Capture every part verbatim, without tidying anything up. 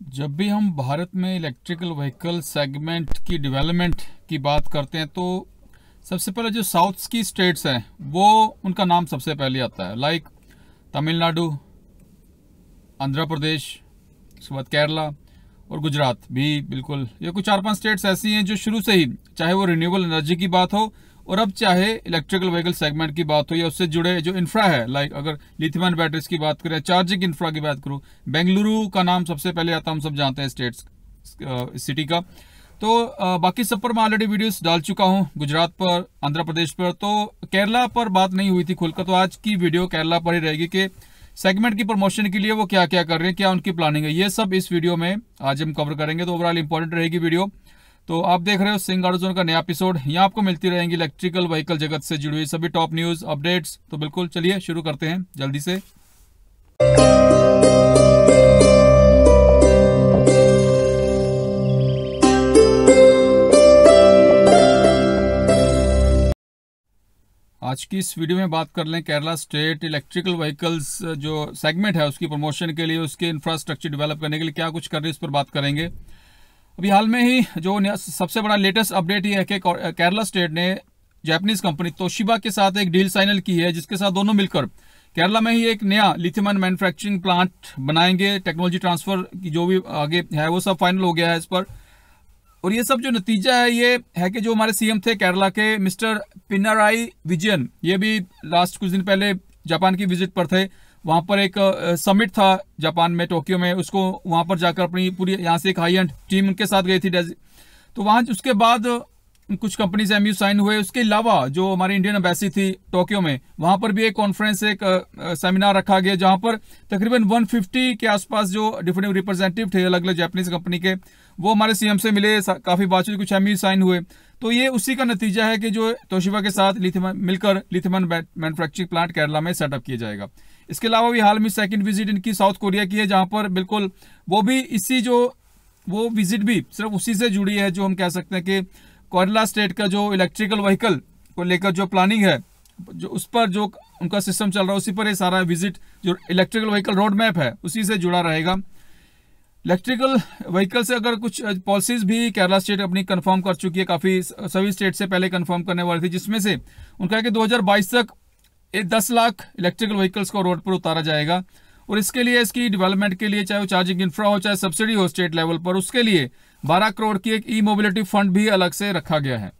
जब भी हम भारत में इलेक्ट्रिकल व्हीकल सेगमेंट की डेवलपमेंट की बात करते हैं तो सबसे पहले जो साउथ की स्टेट्स हैं वो उनका नाम सबसे पहले आता है, लाइक तमिलनाडु, आंध्र प्रदेश, उसके बाद केरला और गुजरात भी। बिल्कुल ये कुछ चार पांच स्टेट्स ऐसी हैं जो शुरू से ही, चाहे वो रिन्यूएबल एनर्जी की बात हो और अब चाहे इलेक्ट्रिकल व्हीकल सेगमेंट की बात हो या उससे जुड़े जो इंफ्रा है, लाइक अगर लिथियम बैटरीज की बात करें, चार्जिंग इंफ्रा की बात करूं, बेंगलुरु का नाम सबसे पहले आता, हम सब जानते हैं स्टेट्स सिटी का। तो बाकी सब पर मैं ऑलरेडी वीडियोस डाल चुका हूं, गुजरात पर, आंध्र प्रदेश पर। तो केरला पर बात नहीं हुई थी खुलकर, तो आज की वीडियो केरला पर ही रहेगी कि सेगमेंट की प्रमोशन के लिए वो क्या क्या कर रहे हैं, क्या उनकी प्लानिंग है, ये सब इस वीडियो में आज हम कवर करेंगे। तो ओवरऑल इंपॉर्टेंट रहेगी वीडियो। तो आप देख रहे हो सिंह ऑटो जोन का नया एपिसोड। यहाँ आपको मिलती रहेंगी इलेक्ट्रिकल व्हीकल जगत से जुड़ी हुई सभी टॉप न्यूज अपडेट्स। तो बिल्कुल चलिए शुरू करते हैं जल्दी से। आज की इस वीडियो में बात कर लें केरला स्टेट इलेक्ट्रिकल व्हीकल्स जो सेगमेंट है उसकी प्रमोशन के लिए, उसके इंफ्रास्ट्रक्चर डेवलप करने के लिए क्या कुछ कर रही है, इस पर बात करेंगे। अभी हाल में ही जो सबसे बड़ा लेटेस्ट अपडेट ये है कि केरला स्टेट ने जापानीज कंपनी तोशिबा के साथ एक डील साइनल की है, जिसके साथ दोनों मिलकर केरला में ही एक नया लिथियम आयन मैन्युफैक्चरिंग प्लांट बनाएंगे। टेक्नोलॉजी ट्रांसफर की जो भी आगे है वो सब फाइनल हो गया है इस पर। और ये सब जो नतीजा है ये है कि जो हमारे सीएम थे केरला के मिस्टर पिनाराई विजयन, ये भी लास्ट कुछ दिन पहले जापान की विजिट पर थे। वहां पर एक समिट था जापान में, टोक्यो में, उसको वहां पर जाकर अपनी पूरी यहाँ से एक हाई एंड टीम उनके साथ गई थी। तो वहां उसके बाद कुछ कंपनी से एमयू साइन हुए। उसके अलावा जो हमारी इंडियन एम्बेसी थी टोक्यो में, वहां पर भी एक कॉन्फ्रेंस, एक सेमिनार रखा गया, जहां पर तकरीबन एक सौ पचास के आसपास जो डिफरेंट रिप्रेजेंटेटिव थे अलग अलग जापानीज कंपनी के, वो हमारे सीएम से मिले, काफी बातचीत, कुछ एमयू साइन हुए। तो ये उसी का नतीजा है कि जो तोशिबा के साथ लिथियम मिलकर लिथियम मैन्युफैक्चरिंग प्लांट केरला में सेटअप किया जाएगा। इसके अलावा भी हाल में सेकंड विजिट इनकी साउथ कोरिया की है, जहां पर बिल्कुल वो भी इसी जो वो विजिट भी सिर्फ उसी से जुड़ी है, जो हम कह सकते हैं कि केरला स्टेट का जो इलेक्ट्रिकल व्हीकल को लेकर जो प्लानिंग है, जो उस पर जो उनका सिस्टम चल रहा है, उसी पर ये सारा विजिट, जो इलेक्ट्रिकल व्हीकल रोड मैप है उसी से जुड़ा रहेगा। इलेक्ट्रिकल व्हीकल से अगर कुछ पॉलिसीज भी केरला स्टेट अपनी कंफर्म कर चुकी है, काफी सभी स्टेट से पहले कंफर्म करने वाली थी, जिसमें से उनका है कि दो हज़ार बाईस तक दस लाख इलेक्ट्रिकल व्हीकल्स को रोड पर उतारा जाएगा। और इसके लिए, इसकी डेवलपमेंट के लिए, चाहे वो चार्जिंग इंफ्रा हो, चाहे सब्सिडी हो स्टेट लेवल पर, उसके लिए बारह करोड़ की एक ई मोबिलिटी फंड भी अलग से रखा गया है।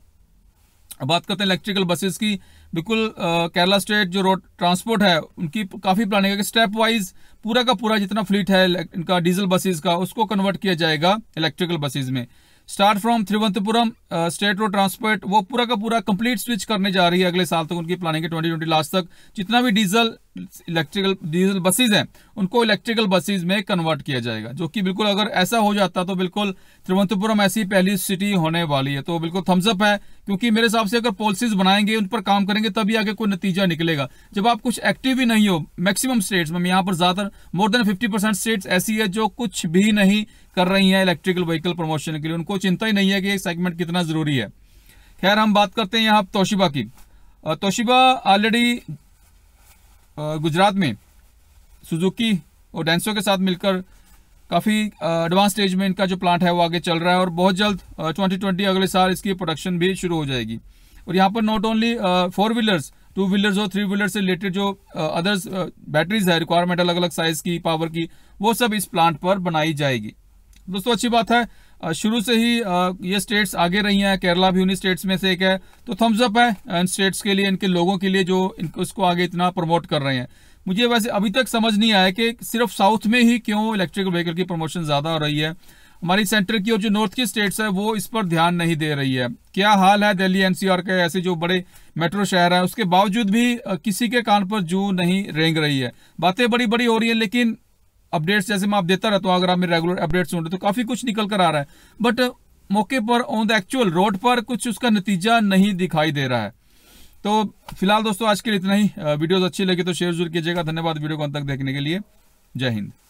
अब बात करते हैं इलेक्ट्रिकल बसेस की। बिल्कुल केरला स्टेट जो रोड ट्रांसपोर्ट है उनकी काफी प्लानिंग है कि स्टेप वाइज पूरा का पूरा जितना फ्लीट है इनका डीजल बसेस का, उसको कन्वर्ट किया जाएगा इलेक्ट्रिकल बसेस में। Start from Thiruvananthapuram state road transport वो पूरा का पूरा कंप्लीट स्विच करने जा रही है अगले साल तक। उनकी प्लानिंग है ट्वेंटी ट्वेंटी लास्ट तक जितना भी डीजल इलेक्ट्रिकल डीजल बसेज हैं उनको इलेक्ट्रिकल बसेज में कन्वर्ट किया जाएगा, जो कि बिल्कुल अगर ऐसा हो जाता तो बिल्कुल तिरुवनंतपुरम ऐसी पहली सिटी होने वाली है। तो बिल्कुल थम्स अप है, क्योंकि मेरे हिसाब से अगर पॉलिसीज बनाएंगे, उन पर काम करेंगे, तभी आगे कोई नतीजा निकलेगा। जब आप कुछ एक्टिव ही नहीं हो, मैक्सिमम स्टेट्स में, यहाँ पर ज्यादातर more than fifty percent states ऐसी है जो कुछ भी नहीं कर रही है इलेक्ट्रिकल व्हीकल प्रमोशन के लिए, उनको चिंता ही नहीं है कि ये सेगमेंट कितना जरूरी है। खैर, हम बात करते हैं यहाँ तोशिबा की। तोशिबा ऑलरेडी गुजरात में सुजुकी और डेंसो के साथ मिलकर काफी एडवांस स्टेज में इनका जो प्लांट है वो आगे चल रहा है, और बहुत जल्द ट्वेंटी ट्वेंटी अगले साल इसकी प्रोडक्शन भी शुरू हो जाएगी। और यहाँ पर not only four wheelers, two wheelers और थ्री व्हीलर से रिलेटेड जो अदर्स बैटरीज है, रिक्वायरमेंट अलग अलग साइज की, पावर की, वो सब इस प्लांट पर बनाई जाएगी। दोस्तों अच्छी बात है, शुरू से ही ये स्टेट्स आगे रही हैं, केरला भी उन्हीं स्टेट्स में से एक है। तो थम्स अप है इन स्टेट्स के लिए, इनके लोगों के लिए जो इनको इसको आगे इतना प्रमोट कर रहे हैं। मुझे वैसे अभी तक समझ नहीं आया कि सिर्फ साउथ में ही क्यों इलेक्ट्रिकल व्हीकल की प्रमोशन ज्यादा हो रही है। हमारी सेंटर की और जो नॉर्थ की स्टेट्स है वो इस पर ध्यान नहीं दे रही है। क्या हाल है दिल्ली एनसीआर के ऐसे जो बड़े मेट्रो शहर है, उसके बावजूद भी किसी के कान पर जू नहीं रेंग रही है। बातें बड़ी बड़ी हो रही है, लेकिन अपडेट्स जैसे मैं आप देता रहता हूँ, अगर आप मेरे रेगुलर अपडेट्स सुन रहे तो काफी कुछ निकल कर आ रहा है, बट मौके पर ऑन द एक्चुअल रोड पर कुछ उसका नतीजा नहीं दिखाई दे रहा है। तो फिलहाल दोस्तों आज के लिए इतना ही। वीडियोस अच्छी लगी तो शेयर जरूर कीजिएगा। धन्यवाद वीडियो को अंत तक देखने के लिए। जय हिंद।